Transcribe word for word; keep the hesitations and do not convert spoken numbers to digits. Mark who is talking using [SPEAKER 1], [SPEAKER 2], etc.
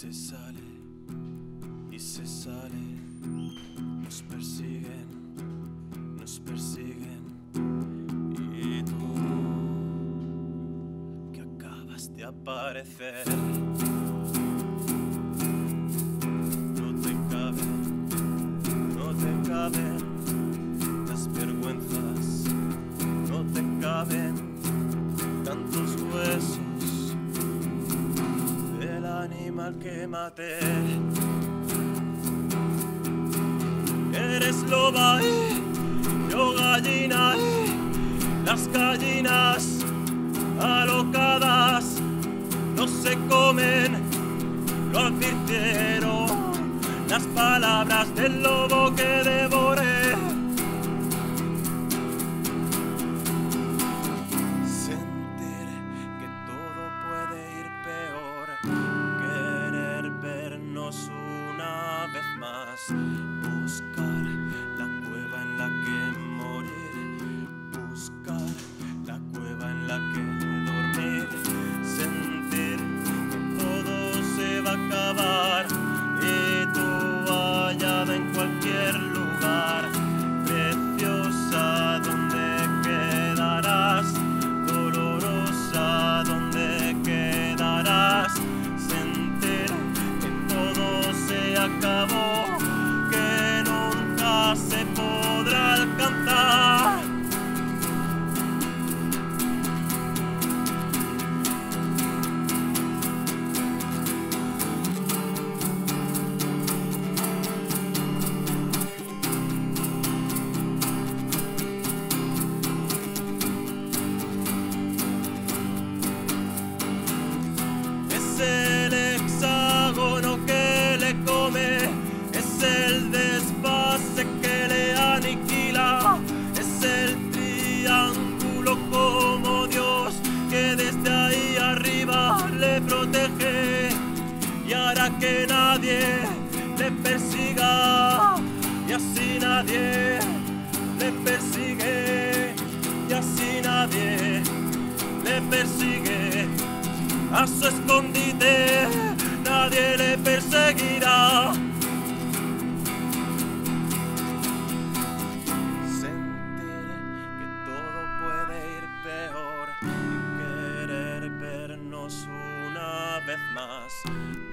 [SPEAKER 1] se sale y se sale, nos persiguen, nos persiguen. Y tú, que acabas de aparecer, no te caben, no te caben las vergüenzas, no te caben tantos huesos del animal que maté. Eres loba y yo gallina, y las gallinas alocadas no se comen, lo advirtieron las palabras del lobo que devoré. Sentir que todo puede ir peor, querer vernos una vez más, buscar la cueva en la que morir, buscar la cueva en la que dormir, sentir que todo se va a acabar y tú hallada en cualquier lugar, preciosa, ¿dónde quedarás? Dolorosa, ¿dónde quedarás? Sentir que todo se acabó, que nunca se podrá alcanzar. Es el hexágono que le come, es el desfase que le aniquila, es el triángulo como Dios que desde ahí arriba le protege y hará que nadie le persiga, y así nadie le persigue, y así nadie le persigue. A su escondite nadie le perseguirá. Sentir que todo puede ir peor y querer vernos una vez más,